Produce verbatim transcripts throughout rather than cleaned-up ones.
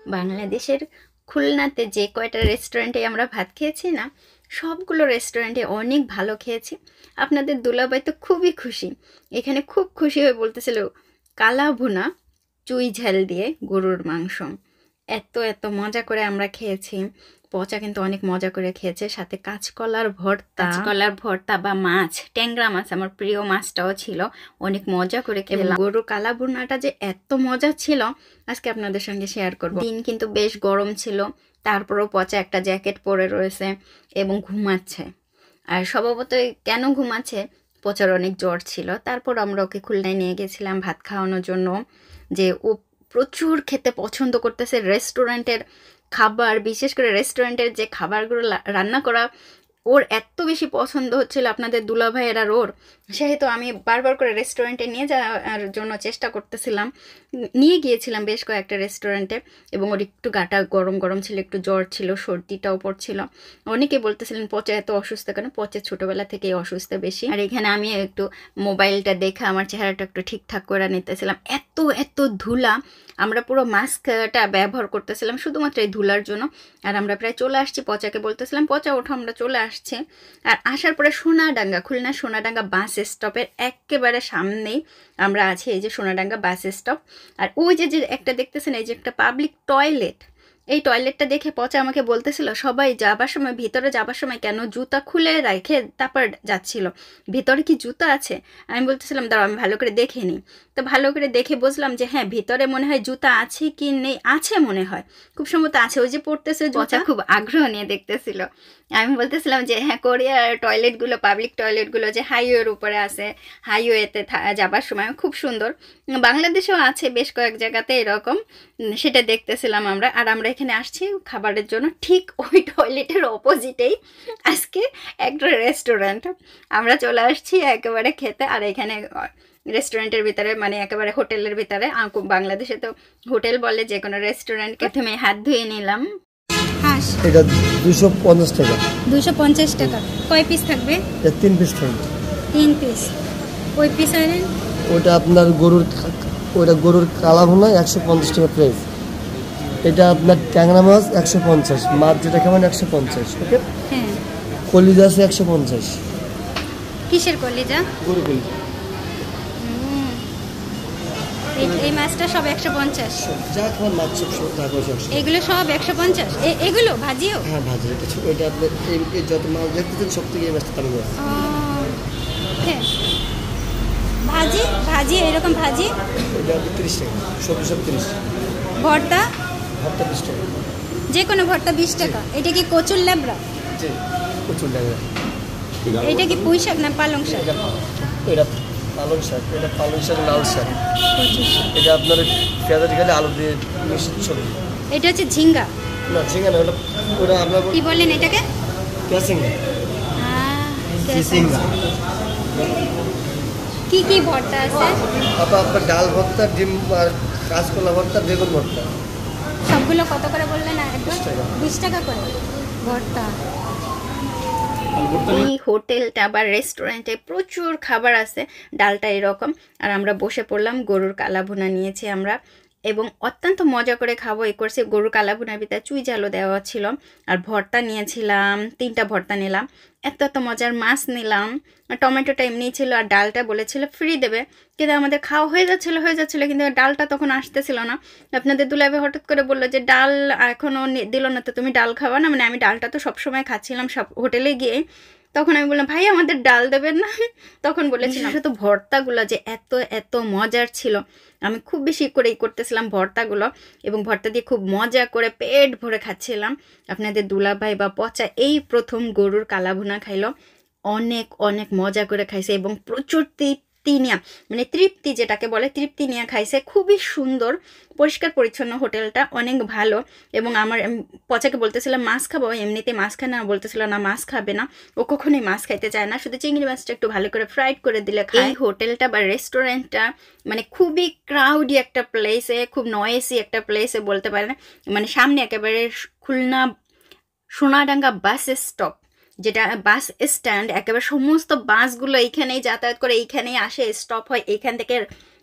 বাংলাদেশের খুলনাতে যে কয়টা রেস্টুরেন্টে আমরা ভাত খেয়েছি না, সবগুলো রেস্টুরেন্টে অনেক ভালো খেয়েছি। আপনাদের দুলাভাই তো খুবই খুশি, এখানে খুব খুশি হয়ে বলতেছিল কালা ভুনা চুই ঝাল দিয়ে গরুর মাংস, এত এত মজা করে আমরা খেয়েছি। পচা কিন্তু অনেক মজা করে খেয়েছে, সাথে কাঁচকলার ভর্তা, কাঁচকলার ভর্তা বা মাছ, ট্যাংরা মাছ, আমার প্রিয় মাছটাও ছিল, অনেক মজা করে খেলাম। গরুর কালা ভুনাটা যে এত মজা ছিল আজকে আপনাদের সঙ্গে শেয়ার করব। দিন কিন্তু বেশ গরম ছিল, তারপরেও পচা একটা জ্যাকেট পরে রয়েছে এবং ঘুমাচ্ছে। আর স্বভাবতই কেন ঘুমাচ্ছে, পচার অনেক জ্বর ছিল। তারপর আমরা ওকে খুলনায় নিয়ে গেছিলাম ভাত খাওয়ানোর জন্য, যে ও প্রচুর খেতে পছন্দ করতেছে রেস্টুরেন্টের খাবার, বিশেষ করে রেস্টুরেন্টের যে খাবারগুলো রান্না করা ওর এত বেশি পছন্দ হচ্ছিল আপনাদের দুলাভাইয়ের আর ওর, সেহেতু আমি বারবার করে রেস্টুরেন্টে নিয়ে যাওয়ার জন্য চেষ্টা করতেছিলাম। নিয়ে গিয়েছিলাম বেশ কয়েকটা রেস্টুরেন্টে, এবং ওর একটু গাটা গরম গরম ছিল, একটু জ্বর ছিল, সর্দিটাও পড়ছিল। অনেকে বলতেছিলেন পচা এত অসুস্থ কেন, পচে ছোটোবেলা থেকেই অসুস্থ বেশি। আর এখানে আমি একটু মোবাইলটা দেখে আমার চেহারাটা একটু ঠিকঠাক করে নিতেছিলাম। এত এত ধুলা, আমরা পুরো মাস্কটা ব্যবহার করতেছিলাম শুধুমাত্র এই ধুলার জন্য। আর আমরা প্রায় চলে আসছি, পচাকে বলতেছিলাম পচা ওঠো, আমরা চলে আসছি। আর আসার পরে সোনাডাঙ্গা, খুলনা সোনাডাঙ্গা বাস স্টপের একেবারে সামনেই আমরা আছি, এই যে সোনাডাঙ্গা বাস স্টপ। আর ওই যে যে একটা দেখতেছেন, এই যে একটা পাবলিক টয়লেট, এই টয়লেটটা দেখে পচা আমাকে বলতেছিল সবাই যাবার সময়, ভিতরে যাবার সময় কেন জুতা খুলে রেখে তারপর যাচ্ছিল, ভিতরে কি জুতা আছে? আমি বলতেছিলাম দাঁড়াও আমি ভালো করে দেখে নিই। তো ভালো করে দেখে বুঝলাম যে হ্যাঁ, ভিতরে মনে হয় জুতা আছে কি নেই, আছে মনে হয়, খুব সম্ভবত আছে। ওই যে পড়তেছে, পচা খুব আগ্রহ নিয়ে দেখতেছিল। আমি বলতেছিলাম যে হ্যাঁ, কোরিয়ার টয়লেটগুলো, পাবলিক টয়লেটগুলো যে হাইওয়ের উপরে আছে, হাইওয়েতে যাবার সময় খুব সুন্দর। বাংলাদেশেও আছে বেশ কয়েক জায়গাতে এরকম, সেটা দেখতেছিলাম আমরা। আর আমরা এখানে আসছি খাবারের জন্য, ঠিক ওই টয়লেটের অপোজিটেই আজকে একটা রেস্টুরেন্ট, আমরা চলে আসছি একেবারে খেতে। আর এখানে রেস্টুরেন্টের ভিতরে, মানে একেবারে হোটেলের ভিতরে, বাংলাদেশে তো হোটেল বলে যে কোনো রেস্টুরেন্ট। প্রথমে হাত ধুয়ে নিলাম। হাঁস এটা দুশো পঞ্চাশ টাকা। দুশো পঞ্চাশ টাকা। কয় পিস থাকবে? এটা তিন পিস থাকবে। তিন পিস। ওই পিস আনেন ওটা আপনার গরুর, ওটা গরুর কালা ভুনা একশো পঞ্চাশ টাকা প্রাইস। এটা আপনার ট্যাংরা মাছ একশো পঞ্চাশ, মাছ যেটা খাবেন একশো পঞ্চাশ। ওকে, হ্যাঁ। কলিজা আছে একশো পঞ্চাশ। কিসের কলিজা? গরু কলিজা। এই মাছটা সব একশো পঞ্চাশ। যা খাবার মাছ সব সব থাকবে একশো। এগুলো সব একশো পঞ্চাশ। এগুলো ভাজিও? হ্যাঁ ভাজি। কিছু ওইটা আপনার এই যত মাছ দেখতেছেন সব থেকে এই মাছটা দাম হবে। হ্যাঁ, ভাজি ভাজি এরকম ভাজি এটা আপনি তিরিশ টাকা, সবজি সব তিরিশ। ভর্তা? ভর্তা বিশ টাকা। যে কোনো ভর্তা বিশ টাকা। এটা কি কচুর লেবড়া? জি, কচুর লেবড়া। এটা কি পুঁই শাক না পালং শাক? এটা পালং শাক, এটা পালং শাক লাল শাক। এটা আপনার পেঁয়াজ গেলে আলু দিয়ে মিষ্টি সবজি। এটা হচ্ছে ঝিঙ্গা? না ঝিঙ্গা না, ওটা ওটা আপনার কি বলেন এটাকে? ক্যাসিঙ্গা। হ্যাঁ, ক্যাসিঙ্গা। কি কি ভর্তা আছে? আপনার আপনার ডাল ভর্তা, ডিম আর কাঁচকলা ভর্তা, বেগুন ভর্তা। সবগুলো কত করে বললেন? একদম বিশ টাকা করে ভর্তা। এই হোটেলটা বা রেস্টুরেন্টে প্রচুর খাবার আছে, ডালটা এরকম। আর আমরা বসে পড়লাম, গরুর কালা ভুনা নিয়েছি আমরা, এবং অত্যন্ত মজা করে খাবো এই করছে। গরুর কালা ভুনার ভিতরে চুই ঝালও দেওয়া ছিল। আর ভর্তা নিয়েছিলাম, তিনটা ভর্তা নিলাম, এত এত মজার মাছ নিলাম। টমেটোটা এমনি ছিল, আর ডালটা বলেছিল ফ্রি দেবে, কিন্তু আমাদের খাওয়া হয়ে যাচ্ছিলো হয়ে যাচ্ছিলো কিন্তু ডালটা তখন আসতেছিল না। আপনাদের দুলাভাই হঠাৎ করে বললো যে ডাল এখনও দিল না, তো তুমি ডাল খাওয়া না? মানে আমি ডালটা তো সবসময় খাচ্ছিলাম সব হোটেলে গিয়ে। তখন আমি বললাম ভাই আমাদের ডাল দেবেন না? তখন বলেছিলাম শুধু ভর্তাগুলো যে এত এত মজার ছিল, আমি খুব বেশি করেই করতেছিলাম ভর্তাগুলো, এবং ভর্তা দিয়ে খুব মজা করে পেট ভরে খাচ্ছিলাম। আপনাদের দুলাভাই বা পচা এই প্রথম গরুর কালা ভুনা খাইলো, অনেক অনেক মজা করে খাইছে এবং প্রচুর তৃপ্তি নিয়ে, মানে তৃপ্তি যেটাকে বলে, তৃপ্তি নিয়ে খাইছে। খুবই সুন্দর, পরিষ্কার পরিচ্ছন্ন হোটেলটা, অনেক ভালো। এবং আমার পচাকে বলতেছিলাম মাছ খাবো, এমনিতে মাছ খায় না, বলতেছিল না মাছ খাবে না, ও কখনোই মাছ খাইতে চায় না, শুধু চিংড়ি মাছটা একটু ভালো করে ফ্রাইড করে দিলে খায়। এই হোটেলটা বা রেস্টুরেন্টটা মানে খুবই ক্রাউডি একটা প্লেসে, খুব নয়েসি একটা প্লেসে বলতে পারেন। মানে সামনে একেবারে খুলনা সোনাডাঙ্গা বাস স্টপ, যেটা বাস স্ট্যান্ড, একেবারে সমস্ত বাসগুলো এইখানেই যাতায়াত করে, এইখানেই আসে, স্টপ হয়, এইখান থেকে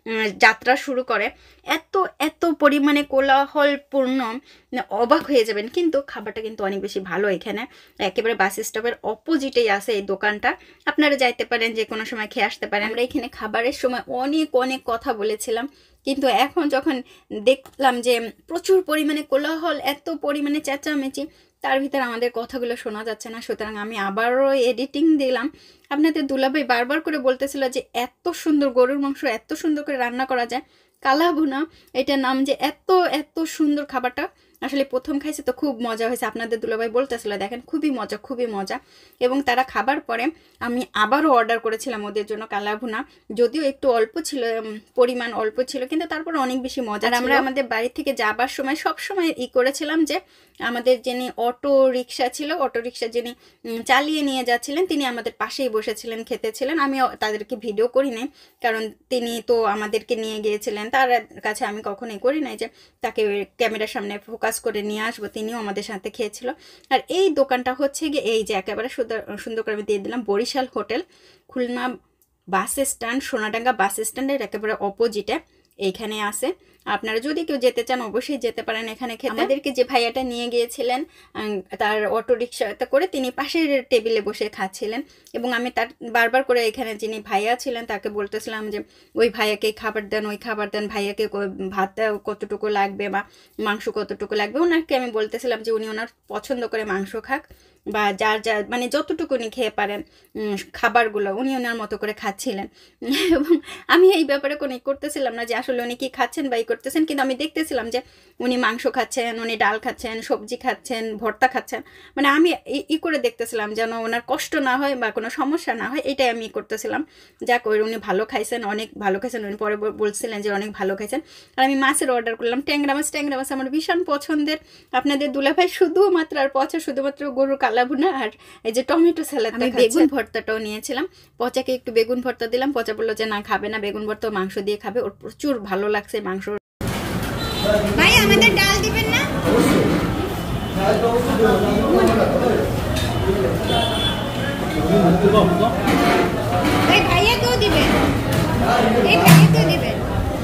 যাত্রা শুরু করে, এত এত পরিমাণে কোলাহলপূর্ণ, অবাক হয়ে যাবেন। কিন্তু খাবারটা কিন্তু অনেক বেশি ভালো। এখানে একেবারে বাস স্টপের অপোজিটেই আছে এই দোকানটা, আপনারা যাইতে পারেন, যে কোনো সময় খেয়ে আসতে পারেন। আমরা এখানে খাবারের সময় অনেক অনেক কথা বলেছিলাম, কিন্তু এখন যখন দেখলাম যে প্রচুর পরিমাণে কোলাহল, এত পরিমাণে চেঁচামেচি, তার ভিতরে আমাদের কথাগুলো শোনা যাচ্ছে না। সুতরাং আমি আবারও এডিটিং দিলাম। আপনাদের দুলাভাই বারবার করে বলতেছিল যে এত সুন্দর গরুর মাংস এত সুন্দর করে রান্না করা যায়, কালা ভুনা এটার নাম, যে এত এত সুন্দর খাবারটা আসলে প্রথম খাইছে তো খুব মজা হয়েছে। আপনাদের দুলাভাই বলতেছিল দেখেন খুবই মজা, খুবই মজা। এবং তারা খাবার পরে আমি আবারও অর্ডার করেছিলাম ওদের জন্য কালা ভুনা, যদিও একটু অল্প ছিল, পরিমাণ অল্প ছিল, কিন্তু তারপর অনেক বেশি মজা। আর আমরা আমাদের বাড়ি থেকে যাবার সময় সব সময় ই করেছিলাম যে আমাদের যিনি অটো রিক্সা ছিল, অটো রিক্সা যিনি চালিয়ে নিয়ে যাচ্ছিলেন, তিনি আমাদের পাশেই বসেছিলেন, খেতেছিলেন। আমি তাদেরকে ভিডিও করি নাই, কারণ তিনি তো আমাদেরকে নিয়ে গিয়েছিলেন, তার কাছে আমি কখনোই করি নাই যে তাকে ক্যামেরার সামনে ফোকাস করে নিয়ে আসবো। তিনিও আমাদের সাথে খেয়েছিল। আর এই দোকানটা হচ্ছে গিয়ে এই যে একেবারে সুন্দর সুন্দর করে আমি দিয়ে দিলাম, Barishal hotel, Khulna bus stand, Sonadanga bus স্ট্যান্ডের একেবারে অপোজিটে এইখানে আছে। আপনারা যদি কেউ যেতে চান অবশ্যই যেতে পারেন এখানে খেতে। আমাদেরকে যে ভাইয়াটা নিয়ে গিয়েছিলেন তার অটো রিক্সাতে করে, তিনি পাশের টেবিলে বসে খাচ্ছিলেন, এবং আমি তার বারবার করে এখানে যিনি ভাইয়া ছিলেন তাকে বলতেছিলাম যে ওই ভাইয়াকে খাবার দেন, ওই খাবার দেন, ভাইয়াকে ভাত কতটুকু লাগবে বা মাংস কতটুকু লাগবে। ওনাকে আমি বলতেছিলাম যে উনি ওনার পছন্দ করে মাংস খাক, বা যার যা মানে যতটুকু উনি খেয়ে পারেন খাবারগুলো উনি ওনার মতো করে খাচ্ছিলেন। এবং আমি এই ব্যাপারে কোনো ই করতেছিলাম না যে আসলে উনি কি খাচ্ছেন বা ই করতেছেন, কিন্তু আমি দেখতেছিলাম যে উনি মাংস খাচ্ছেন, উনি ডাল খাচ্ছেন, সবজি খাচ্ছেন, ভর্তা খাচ্ছেন, মানে আমি ই করে দেখতেছিলাম যেন ওনার কষ্ট না হয় বা কোনো সমস্যা না হয়, এটাই আমি করতেছিলাম। যাক, ওই উনি ভালো খাইছেন, অনেক ভালো খাইছেন। উনি পরে বলছিলেন যে অনেক ভালো খাইছেন। আর আমি মাছের অর্ডার করলাম, ট্যাংরা মাছ। ট্যাংরা মাছ আমার ভীষণ পছন্দের। আপনাদের দুলাভাই শুধুমাত্র আর পচা শুধুমাত্র গরুর কালা ভুনা আর এই যে টমেটো স্যালাড, আমি বেগুন ভর্তাটাও নিয়েছিলাম। পচাকে একটু বেগুন ভর্তা দিলাম, পচা বললো যে না খাবে না বেগুন ভর্তা, মাংস দিয়ে খাবে, ওর প্রচুর ভালো লাগছে মাংস। ভাই আমাদের ডাল দিবেন না? এই ভাইয়াকেও দিবেন, এই ভাইয়াকেও দিবেন।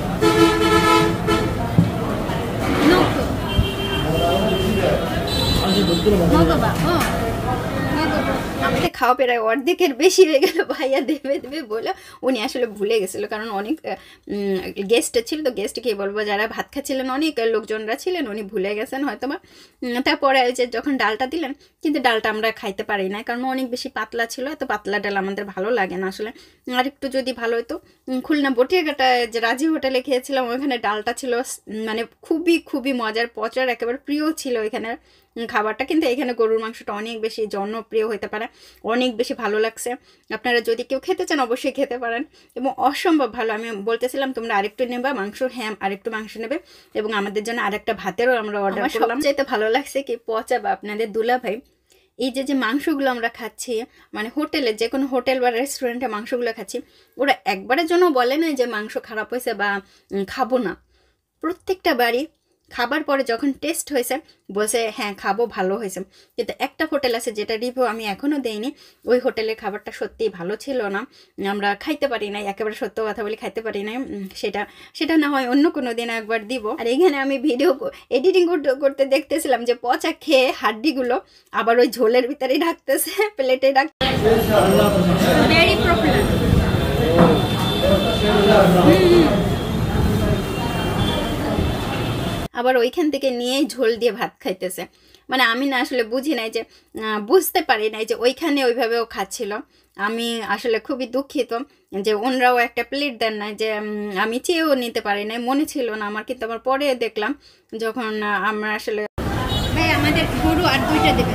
আমাদের খাওয়া প্রায় অর্ধেকের বেশি হয়ে গেল, ভাইয়া দেবে দেবে বলে উনি আসলে ভুলে গেছিলো, কারণ অনেক গেস্ট ছিল তো। গেস্ট কি বলবো, যারা ভাত খাচ্ছিলেন অনেক লোকজনরা ছিলেন, উনি ভুলে গেছেন হয়তো বা। তারপরে যে যখন ডালটা দিলেন, কিন্তু ডালটা আমরা খাইতে পারি না, কারণ অনেক বেশি পাতলা ছিল। এত পাতলা ডাল আমাদের ভালো লাগে না আসলে। আর একটু যদি ভালো হতো, খুলনা বটিয়াঘাটা যে রাজি হোটেলে খেয়েছিলাম, ওইখানে ডালটা ছিল মানে খুবই খুবই মজার, পচার একেবারে প্রিয় ছিল ওইখানে খাবারটা। কিন্তু এখানে গরুর মাংসটা অনেক বেশি জনপ্রিয় হতে পারে, অনেক বেশি ভালো লাগছে। আপনারা যদি কেউ খেতে চান অবশ্যই খেতে পারেন, এবং অসম্ভব ভালো। আমি বলতেছিলাম তোমরা আরেকটু নেবা মাংস, হ্যাঁ আরেকটু মাংস নেবে, এবং আমাদের জন্য আরেকটা ভাতেরও আমরা অর্ডার করলাম। সবচেয়ে ভালো লাগছে কি পচা বা আপনাদের দুলাভাই এই যে যে মাংসগুলো আমরা খাচ্ছি, মানে হোটেলে যে কোনো হোটেল বা রেস্টুরেন্টে মাংসগুলো খাচ্ছি, ওরা একবারের জন্য বলে না যে মাংস খারাপ হয়েছে বা খাবো না। প্রত্যেকটা বাড়ি খাবার পরে যখন টেস্ট হয়েছে বলছে হ্যাঁ খাবো, ভালো হয়েছে। কিন্তু একটা হোটেল আছে যেটা রিভিউ আমি এখনও দেইনি, ওই হোটেলের খাবারটা সত্যিই ভালো ছিল না, আমরা খাইতে পারি নাই, একেবারে সত্য কথা বলি খাইতে পারি নাই। সেটা সেটা না হয় অন্য কোনো দিন একবার দিব। আর এখানে আমি ভিডিও এডিটিং করতে করতে দেখতেছিলাম যে পচা খেয়ে হাড্ডিগুলো আবার ওই ঝোলের ভিতরে রাখতেছে, প্লেটে রাখতেছে। Very popular. আবার ওইখান থেকে নিয়েই ঝোল দিয়ে ভাত খাইতেছে। মানে আমি না আসলে বুঝি নাই যে, বুঝতে পারি নাই যে ওইখানে ওইভাবেও খাচ্ছিল। আমি আসলে খুবই দুঃখিত যে ওনরাও একটা প্লেট দেন না, যে আমি চেয়েও নিতে পারি নাই, মনে ছিল না আমার। কিন্তু আমার পরে দেখলাম যখন আমরা আসলে, ভাই আমাদের গরু আর দুইটা দেবেন।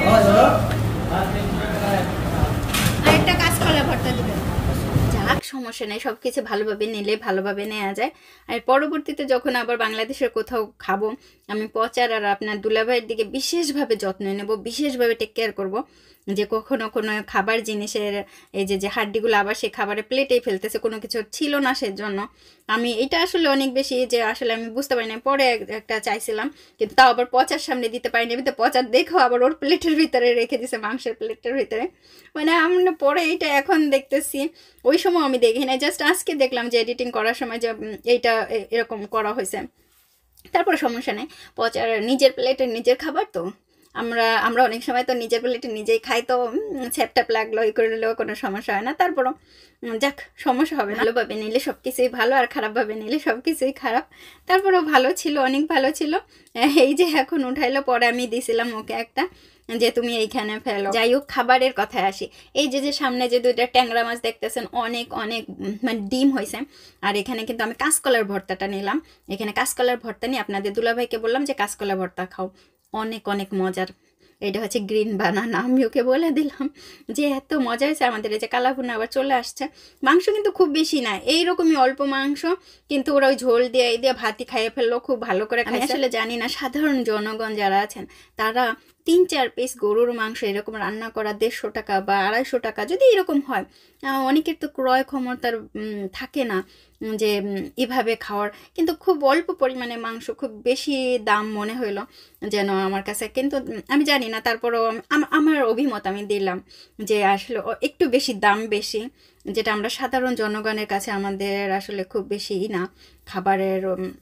যাক সমস্যা সমস্যা নেই, সব কিছু ভালোভাবে নিলে ভালোভাবে নেওয়া যায়। আর পরবর্তীতে যখন আবার বাংলাদেশের কোথাও খাবো, আমি পচার আর আপনার দুলাভাইয়ের দিকে বিশেষভাবে যত্ন নেব, বিশেষভাবে টেক কেয়ার করব, যে কখনো কোনো খাবার জিনিসের এই যে যে হাড্ডিগুলো আবার সে খাবারের প্লেটেই ফেলতেছে, কোনো কিছু ছিল না সেজন্য। আমি এটা আসলে অনেক বেশি যে আসলে আমি বুঝতে পারি না, পরে একটা চাইছিলাম কিন্তু তাও আবার পচার সামনে দিতে পারিনি, আমি তো পচার দেখো আবার ওর প্লেটের ভিতরে রেখে দিছে, মাংসের প্লেটের ভিতরে। মানে আমরা পরে এইটা এখন দেখতেছি, ওই সময় আমি দেখি না, জাস্ট আজকে দেখলাম যে এডিটিং করার সময় যে এইটা এরকম করা হয়েছে। তারপরে সমস্যা নেই, পচার নিজের প্লেটের নিজের খাবার তো, আমরা আমরা অনেক সময় তো নিজের প্লেটে নিজেই খাই, তো ছ্যাপট্যাপ লাগলো এই করে নিলেও কোনো সমস্যা হয় না। তারপরও যাক, সমস্যা হবে না, ভালোভাবে নিলে সব কিছুই ভালো আর খারাপভাবে নিলে সব কিছুই খারাপ। তারপরেও ভালো ছিল, অনেক ভালো ছিল। এই যে এখন উঠাইলো, পরে আমি দিছিলাম ওকে একটা যে তুমি এইখানে ফেলো। যাই হোক, খাবারের কথায় আসি, এই যে যে সামনে যে দুইটা ট্যাংরা মাছ দেখতেছেন, অনেক অনেক মানে ডিম হয়েছে। আর এখানে কিন্তু আমি কাঁচকলার ভর্তাটা নিলাম, এখানে কাঁচকলার ভর্তা নিয়ে আপনাদের দুলাভাইকে বললাম যে কাঁচকলা ভর্তা খাও, অনেক অনেক মজার। এটা হচ্ছে গ্রিন বানানা, আমি ওকে বলে দিলাম যে এত মজা হয়েছে। আমাদের এই যে কালাভুনা আবার চলে আসছে, মাংস কিন্তু খুব বেশি না, এইরকমই অল্প মাংস, কিন্তু ওরা ওই ঝোল দিয়ে এই দিয়ে ভাতই খাইয়ে ফেললো, খুব ভালো করে খাই। আসলে জানি না সাধারণ জনগণ যারা আছেন তারা তিন চার পিস গরুর মাংস এরকম রান্না করা দেড়শো টাকা বা আড়াইশো টাকা যদি এরকম হয়, অনেকের তো ক্রয় ক্ষমতার থাকে না যে এভাবে খাওয়ার, কিন্তু খুব অল্প পরিমাণে মাংস, খুব বেশি দাম মনে হইলো যেন আমার কাছে। কিন্তু আমি জানি না, তারপরও আমার অভিমত আমি দিলাম যে আসলে একটু বেশি দাম বেশি, যেটা আমরা সাধারণ জনগণের কাছে আমাদের আসলে খুব বেশি না খাবারের।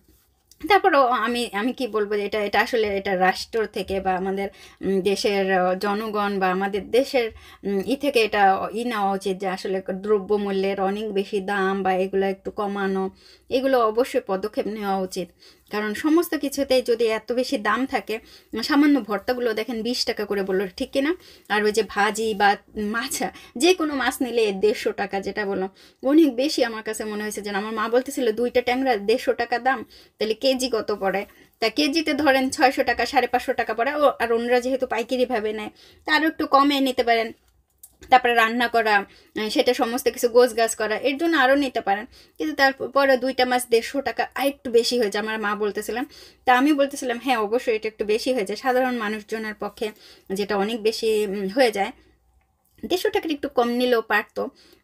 তারপরও আমি আমি কি বলবো, এটা এটা আসলে এটা রাষ্ট্র থেকে বা আমাদের দেশের জনগণ বা আমাদের দেশের ই থেকে এটা ই নেওয়া উচিত যে আসলে দ্রব্যমূল্যের অনেক বেশি দাম বা এগুলো একটু কমানো, এগুলো অবশ্যই পদক্ষেপ নেওয়া উচিত। কারণ সমস্ত কিছুতেই যদি এত বেশি দাম থাকে, সামান্য ভর্তাগুলো দেখেন বিশ টাকা করে বললো, ঠিক কিনা? আর ওই যে ভাজি বা মাছ, যে কোনো মাছ নিলে দেড়শো টাকা, যেটা বললাম অনেক বেশি আমার কাছে মনে হয়েছে। যেন আমার মা বলতেছিল দুইটা ট্যাংরা দেড়শো টাকা দাম, তাহলে কেজি কত পড়ে? তা কেজিতে ধরেন ছয়শো টাকা সাড়ে পাঁচশো টাকা পড়ে। ও আর ওনারা যেহেতু পাইকারিভাবে নেয় তা আরও একটু কমে নিতে পারেন। তারপরে রান্না করা, সেটা সমস্ত কিছু গোছ গাছ করা, এর জন্য আরও নিতে পারেন। কিন্তু তারপরে দুইটা মাছ দেড়শো টাকা আর একটু বেশি হয়ে যায়, আমার মা বলতেছিলাম। তা আমি বলতেছিলাম হ্যাঁ অবশ্যই এটা একটু বেশি হয়ে যায় সাধারণ মানুষজনের পক্ষে, যেটা অনেক বেশি হয়ে যায়। দেড়শো টাকার একটু কম নিলেও পারতো।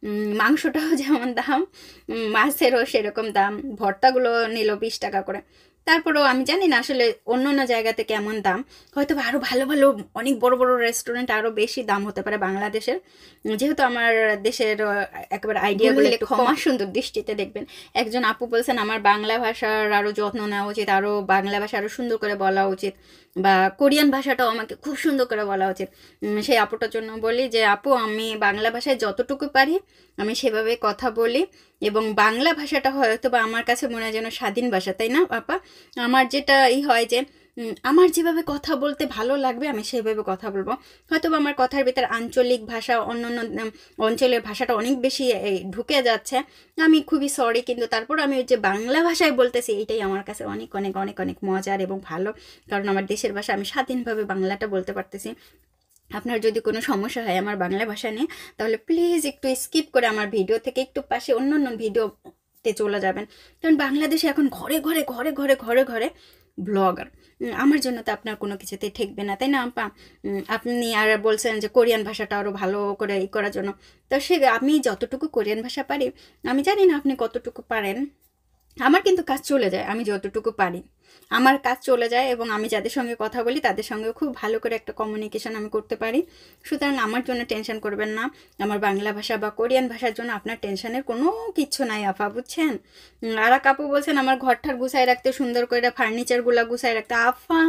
মাংসটাও যেমন দাম, মাছেরও সেরকম দাম, ভর্তাগুলো নিল বিশ টাকা করে। তারপরেও আমি জানি না আসলে অন্য অন্য জায়গাতে কেমন দাম, হয়তো আরও ভালো ভালো অনেক বড় বড় রেস্টুরেন্ট আরও বেশি দাম হতে পারে বাংলাদেশের। যেহেতু আমার দেশের একেবারে আইডিয়াগুলো একটু ক্ষমা সুন্দর দৃষ্টিতে দেখবেন। একজন আপু বলছেন আমার বাংলা ভাষার আরও যত্ন নেওয়া উচিত, আরও বাংলা ভাষা আরও সুন্দর করে বলা উচিত, বা কোরিয়ান ভাষাটাও আমাকে খুব সুন্দর করে বলা উচিত। সেই আপুটার জন্য বলি যে আপু, আমি বাংলা ভাষায় যতটুকু পারি আমি সেভাবে কথা বলি, এবং বাংলা ভাষাটা হয়তো বা আমার কাছে মনে হয় যেন স্বাধীন ভাষা, তাই না আপা? আমার যেটা ই হয় যে আমার যেভাবে কথা বলতে ভালো লাগবে আমি সেভাবে কথা বলবো। হয়তো বা আমার কথার ভিতরে আঞ্চলিক ভাষা, অন্য অন্য অঞ্চলের ভাষাটা অনেক বেশি ঢুকে যাচ্ছে, আমি খুবই সরি। কিন্তু তারপর আমি যে বাংলা ভাষায় বলতেছি এইটাই আমার কাছে অনেক অনেক অনেক অনেক মজার এবং ভালো, কারণ আমার দেশের ভাষা, আমি স্বাধীনভাবে বাংলাটা বলতে পারতেছি। আপনার যদি কোনো সমস্যা হয় আমার বাংলা ভাষা নিয়ে, তাহলে প্লিজ একটু স্কিপ করে আমার ভিডিও থেকে একটু পাশে অন্য অন্য ভিডিওতে চলে যাবেন। কারণ বাংলাদেশে এখন ঘরে ঘরে ঘরে ঘরে ঘরে ঘরে ব্লগার, আমার জন্য তো আপনার কোনো কিছুতে ঠেকবে না, তাই না আপা? আপনি আর বলছেন যে কোরিয়ান ভাষাটা আরও ভালো করে ই করার জন্য, তো সে আমি যতটুকু কোরিয়ান ভাষা পারি, আমি জানি না আপনি কতটুকু পারেন, আমার কিন্তু কাজ চলে যায়, আমি যতটুকু পারি আমার কাজ চলে যায়, এবং আমি যাদের সঙ্গে কথা বলি তাদের সঙ্গে খুব ভালো করে একটা কমিউনিকেশন আমি করতে পারি। সুতরাং আমার জন্য টেনশন করবেন না, আমার বাংলা ভাষা বা কোরিয়ান ভাষার জন্য আপনার টেনশনের কোনো কিচ্ছু নাই আপা, বুঝছেন? আর কাপু বলছেন আমার ঘরটার গুছাই রাখতে, সুন্দর করে ফার্নিচারগুলো গুছাই রাখতে। আফা,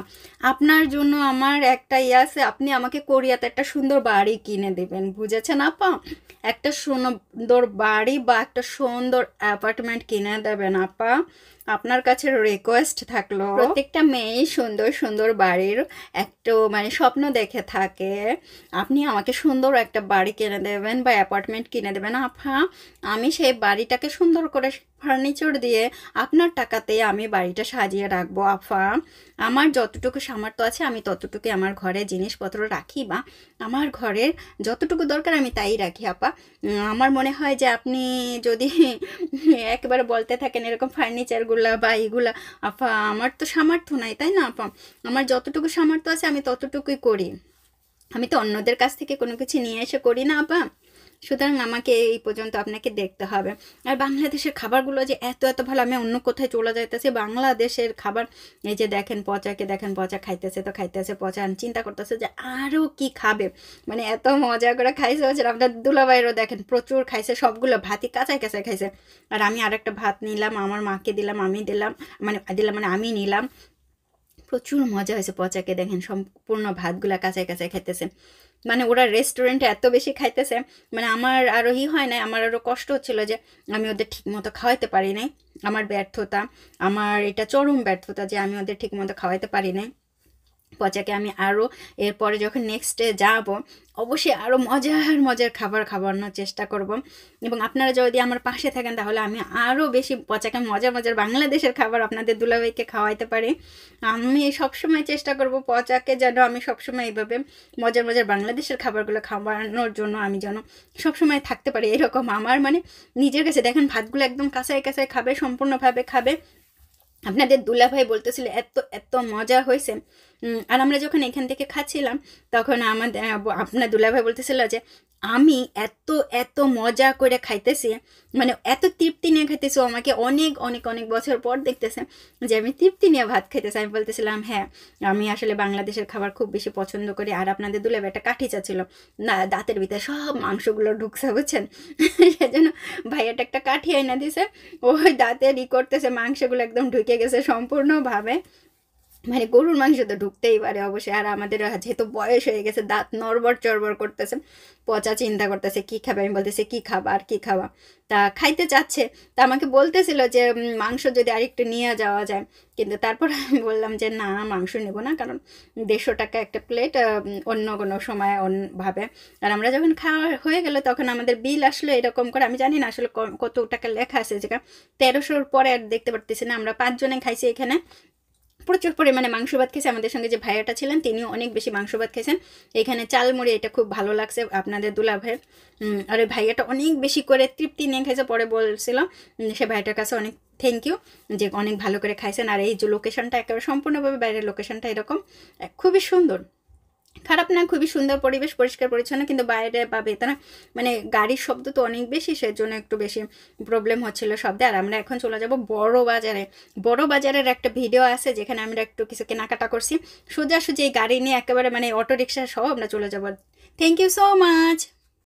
আপনার জন্য আমার একটা ইয়ে আছে, আপনি আমাকে কোরিয়াতে একটা সুন্দর বাড়ি কিনে দেবেন, বুঝেছেন আপা? একটা সুন্দর বাড়ি বা একটা সুন্দর অ্যাপার্টমেন্ট কিনে দেবেন আপা, আপনার কাছে রিকোয়েস্ট থাকলো। প্রত্যেকটা মেয়ে সুন্দর সুন্দর বাড়ির একটু মানে স্বপ্ন দেখে থাকে, আপনি আমাকে সুন্দর একটা বাড়ি কিনে দেবেন বা অ্যাপার্টমেন্ট কিনে দেবেন আপা, আমি সেই বাড়িটাকে সুন্দর করে ফার্নিচার দিয়ে আপনার টাকাতে আমি বাড়িটা সাজিয়ে রাখবো আফা। আমার যতটুকু সামর্থ্য আছে আমি ততটুকু আমার ঘরে জিনিসপত্র রাখি, বা আমার ঘরের যতটুকু দরকার আমি তাই রাখি আপা। উম, আমার মনে হয় যে আপনি যদি একেবারে বলতে থাকেন এরকম ফার্নিচারগুলা বা এইগুলা, আপা আমার তো সামর্থ্য নাই, তাই না আপা? আমার যতটুকু সামর্থ্য আছে আমি ততটুকুই করি। আমি তো অন্যদের কাছ থেকে কোনো কিছু নিয়ে এসে করি না আপা। সুতরাং আমাকে এই পর্যন্ত আপনাকে দেখতে হবে। আর বাংলাদেশের খাবারগুলো যে এত এত ভালো, আমি অন্য কোথায় চলে যাইতেছি, বাংলাদেশের খাবার এই যে দেখেন পচাকে দেখেন, পচা খাইতেছে তো খাইতেছে, পচা চিন্তা করতেছে যে আরও কি খাবে, মানে এত মজা করে খাইছে হচ্ছে। আপনার দুলাভাইয়েরও দেখেন প্রচুর খাইছে, সবগুলো ভাতই কাঁচায় কাঁচায় খাইছে। আর আমি আরেকটা ভাত নিলাম, আমার মাকে দিলাম, আমি দিলাম, মানে দিলাম মানে আমি নিলাম। প্রচুর মজা হয়েছে। পচাকে দেখেন সম্পূর্ণ ভাতগুলা কাঁচায় কাঁচায় খাইতেছে, মানে ওরা রেস্টুরেন্টে এত বেশি খাইতেছে, মানে আমার আরও ই হয় নাই, আমার আরও কষ্ট হচ্ছিল যে আমি ওদের ঠিক মতো খাওয়াইতে পারি নাই। আমার ব্যর্থতা, আমার এটা চরম ব্যর্থতা যে আমি ওদের ঠিক মতো খাওয়াইতে পারি নাই। পচাকে আমি আরও এরপরে যখন নেক্সট ডে যাবো অবশ্যই আরও মজার মজার খাবার খাওয়ানোর চেষ্টা করব। এবং আপনারা যদি আমার পাশে থাকেন তাহলে আমি আরও বেশি পচাকে মজার মজার বাংলাদেশের খাবার আপনাদের দুলাভাইকে খাওয়াইতে পারি। আমি সবসময় চেষ্টা করব পচাকে যেন আমি সবসময় এইভাবে মজার মজার বাংলাদেশের খাবারগুলো খাওয়ানোর জন্য আমি যেন সবসময় থাকতে পারি, এরকম আমার মানে নিজের কাছে। দেখেন ভাতগুলো একদম কাঁচায় কাঁচায় খাবে, সম্পূর্ণভাবে খাবে। আপনাদের দুলাভাই বলতেছিল এত এত মজা হয়েছে। আর আমরা যখন এখান থেকে খাচ্ছিলাম তখন আমাদের আপনার দুলাভাই বলতেছিল যে আমি এত এত মজা করে খাইতেছি, মানে এত তৃপ্তি নিয়ে খাইতেছি। ও আমাকে অনেক অনেক অনেক বছর পর দেখতেছে যে আমি তৃপ্তি নিয়ে ভাত খাইতেছি। আমি বলতেছিলাম হ্যাঁ আমি আসলে বাংলাদেশের খাবার খুব বেশি পছন্দ করি। আর আপনাদের দুলাভাই একটা কাঠি চাচ্ছিল না, দাঁতের ভিতরে সব মাংসগুলো ঢুকছে বুঝছেন, সেজন্য ভাইয়াটা একটা কাঠি এনে দিছে, ওই দাঁতের ই করতেছে, মাংসগুলো একদম ঢুকে গেছে সম্পূর্ণভাবে। মানে গরুর মাংস তো ঢুকতেই পারে অবশ্যই। আর আমাদের যেহেতু বয়স হয়ে গেছে দাঁত নড়বড় চড়বড় করতেছে, পচা চিন্তা করতেছে কী খাবে। আমি বলতেছি কী খাবা আর কী খাওয়া, তা খাইতে চাচ্ছে। তা আমাকে বলতেছিল যে মাংস যদি আরেকটু নিয়ে যাওয়া যায়, কিন্তু তারপর আমি বললাম যে না মাংস নেব না, কারণ দেড়শো টাকা একটা প্লেট, অন্য কোনো সময় অন্যভাবে। আর আমরা যখন খাওয়া হয়ে গেল তখন আমাদের বিল আসলো এরকম করে, আমি জানি না আসলে কত টাকা লেখা আছে, যেটা তেরোশোর পরে আর দেখতে পারতেছি না। আমরা পাঁচজনে খাইছি এখানে, প্রচুর পরিমাণে মাংস ভাত খেয়েছে। আমাদের সঙ্গে যে ভাইয়াটা ছিলেন তিনিও অনেক বেশি মাংস ভাত খেয়েছেন। এখানে চাল মুড়ি এটা খুব ভালো লাগছে আপনাদের দুলাভাইয়ের। আর ওই ভাইয়াটা অনেক বেশি করে তৃপ্তি নিয়ে খাইছে, পরে বলছিল সে ভাইয়াটার কাছে অনেক থ্যাংক ইউ যে অনেক ভালো করে খাইছেন। আর এই যে লোকেশনটা একেবারে সম্পূর্ণভাবে বাইরের লোকেশনটা এরকম খুবই সুন্দর, খারাপ না, খুবই সুন্দর পরিবেশ, পরিষ্কার পরিচ্ছন্ন। কিন্তু বাইরে বা ভেতরে মানে গাড়ির শব্দ তো অনেক বেশি, সেজন্য একটু বেশি প্রবলেম হচ্ছিল শব্দে। আর আমরা এখন চলে যাব বড় বাজারে। বড় বাজারের একটা ভিডিও আছে যেখানে আমরা একটু কিছু কেনাকাটা করছি, সোজাসুজি এই গাড়ি নিয়ে একেবারে মানে অটো রিক্সা সহ আমরা চলে যাব। Thank you so much.